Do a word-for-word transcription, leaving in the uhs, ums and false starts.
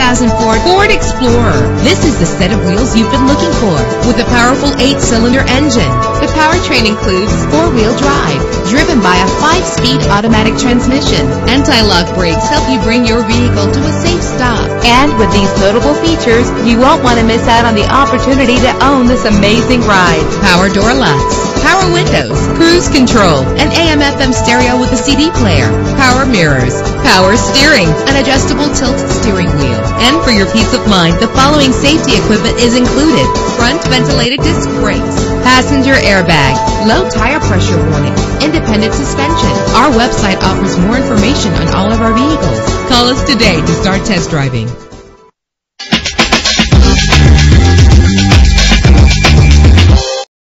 thousand four Ford Explorer. This is the set of wheels you've been looking for, with a powerful eight-cylinder engine. The powertrain includes four-wheel drive, driven by a five-speed automatic transmission. Anti-lock brakes help you bring your vehicle to a safe stop. And with these notable features, you won't want to miss out on the opportunity to own this amazing ride. Power door locks, power windows, cruise control, an A M F M stereo with a C D player, power mirrors, power steering, an adjustable tilt steering wheel. And for your peace of mind, the following safety equipment is included: front ventilated disc brakes, passenger airbag, low tire pressure warning, independent suspension. Our website offers more information on all of our vehicles. Call us today to start test driving.